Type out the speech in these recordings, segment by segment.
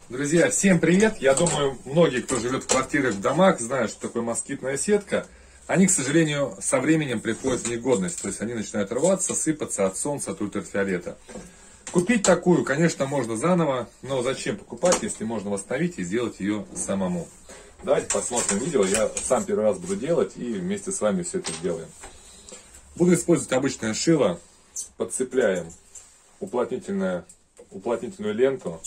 Друзья, всем привет! Я думаю, многие, кто живет в квартирах, в домах, знают, что такое москитная сетка. Они, к сожалению, со временем приходят в негодность. То есть они начинают рваться, сыпаться от солнца, от ультрафиолета. Купить такую, конечно, можно заново, но зачем покупать, если можно восстановить и сделать ее самому? Давайте посмотрим видео. Я сам первый раз буду делать и вместе с вами все это сделаем. Буду использовать обычное шило. Подцепляем уплотнительную ленту.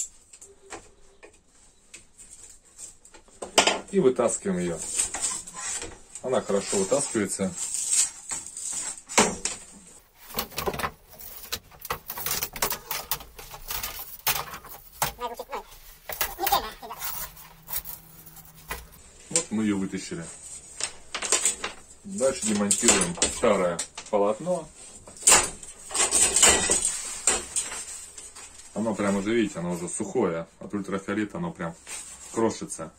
И вытаскиваем ее. Она хорошо вытаскивается. Вот мы ее вытащили. Дальше демонтируем старое полотно. Оно прям уже, видите, оно уже сухое. От ультрафиолета оно прям крошится.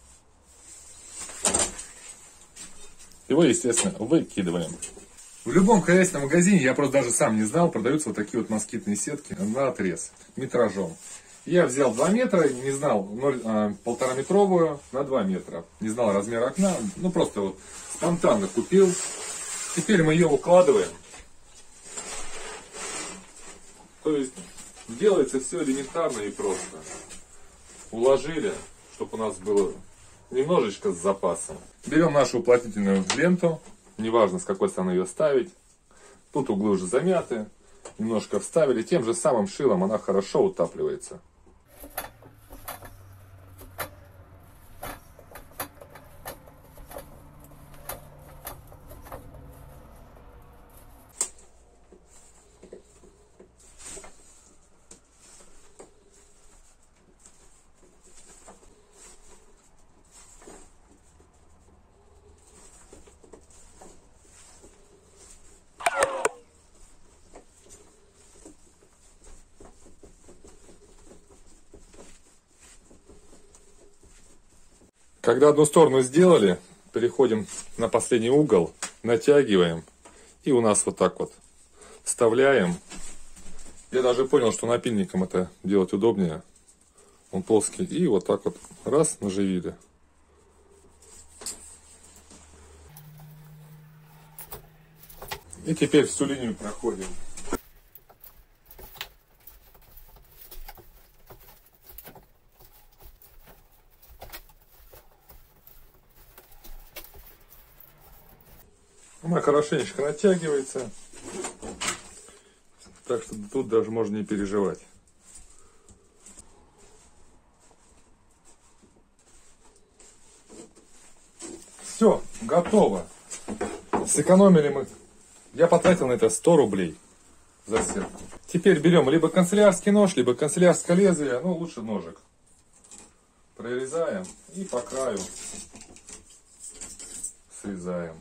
Его, естественно, выкидываем. В любом хозяйственном магазине, я просто даже сам не знал, продаются вот такие вот москитные сетки на отрез, метражом. Я взял 2 метра, не знал, 1,5 метровую на 2 метра. Не знал размер окна, ну просто вот спонтанно купил. Теперь мы ее укладываем. То есть делается все элементарно и просто. Уложили, чтобы у нас было немножечко с запасом. Берем нашу уплотнительную ленту, неважно с какой стороны ее ставить. Тут углы уже замяты, немножко вставили. Тем же самым шилом она хорошо утапливается. Когда одну сторону сделали, переходим на последний угол, натягиваем и у нас вот так вот вставляем. Я даже понял, что напильником это делать удобнее. Он плоский. И вот так вот раз, наживили. И теперь всю линию проходим. Она хорошенечко натягивается, так что тут даже можно не переживать. Все, готово. Сэкономили мы. Я потратил на это 100 рублей за сетку. Теперь берем либо канцелярский нож, либо канцелярское лезвие, ну лучше ножик. Прорезаем и по краю срезаем.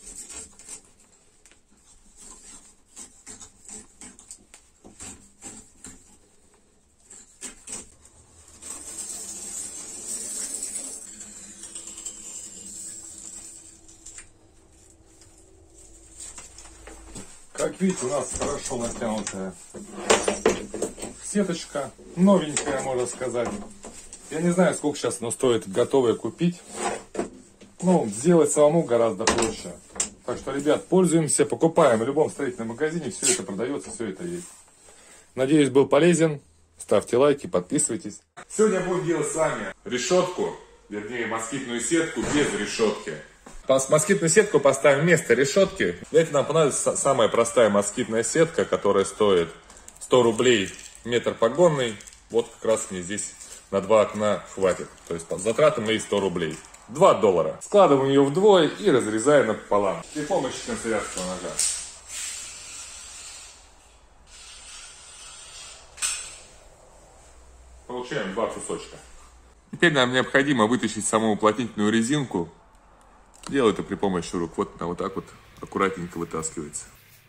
Как видите, у нас хорошо натянутая сеточка, новенькая, можно сказать. Я не знаю, сколько сейчас оно стоит готовое купить. Ну, сделать самому гораздо проще. Так что, ребят, пользуемся, покупаем в любом строительном магазине, все это продается, все это есть. Надеюсь, был полезен. Ставьте лайки, подписывайтесь. Сегодня будем делать с вами решетку, вернее, москитную сетку без решетки. Москитную сетку поставим вместо решетки. Для этого нам понадобится самая простая москитная сетка, которая стоит 100 рублей метр погонный. Вот как раз мне здесь на 2 окна хватит. То есть затраты мои 100 рублей. $2. Складываем ее вдвое и разрезаем напополам. При помощи канцелярского ножа. Получаем 2 кусочка. Теперь нам необходимо вытащить саму уплотнительную резинку. Делаю это при помощи рук. Вот она вот так вот аккуратненько вытаскивается.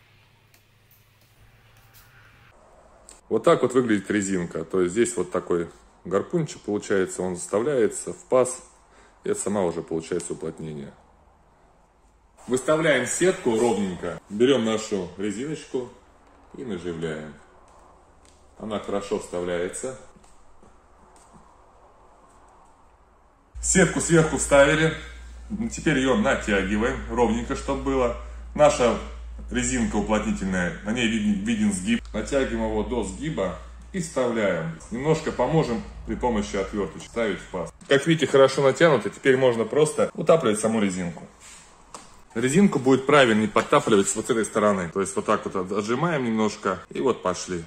Вот так вот выглядит резинка. То есть здесь вот такой гарпунчик получается. Он вставляется в паз. И это сама уже получается уплотнение. Выставляем сетку ровненько. Берем нашу резиночку и наживляем. Она хорошо вставляется. Сетку сверху вставили. Теперь ее натягиваем ровненько, чтобы было. Наша резинка уплотнительная, на ней виден сгиб. Натягиваем его до сгиба и вставляем. Немножко поможем при помощи отверточки ставить в паз. Как видите, хорошо натянуто. Теперь можно просто утапливать саму резинку. Резинку будет правильнее подтапливать вот с этой стороны. То есть вот так вот отжимаем немножко и вот пошли.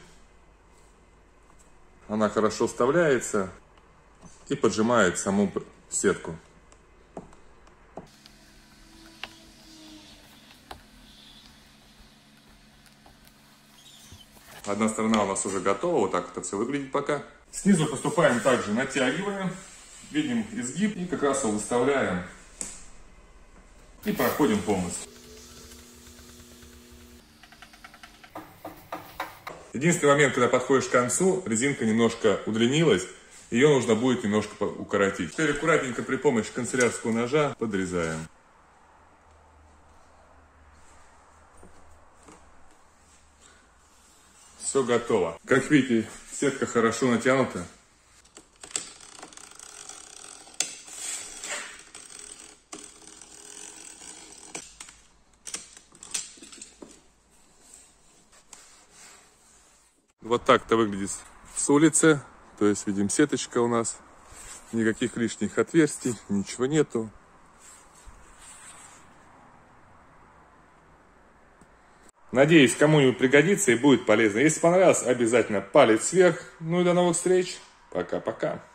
Она хорошо вставляется и поджимает саму сетку. Одна сторона у нас уже готова, вот так это все выглядит пока. Снизу поступаем также, натягиваем, видим изгиб и как раз его выставляем и проходим полностью. Единственный момент, когда подходишь к концу, резинка немножко удлинилась, ее нужно будет немножко укоротить. Теперь аккуратненько при помощи канцелярского ножа подрезаем. Все готово. Как видите, сетка хорошо натянута. Вот так-то выглядит с улицы. То есть видим, сеточка у нас. Никаких лишних отверстий, ничего нету. Надеюсь, кому-нибудь пригодится и будет полезно. Если понравилось, обязательно палец вверх. Ну и до новых встреч. Пока-пока.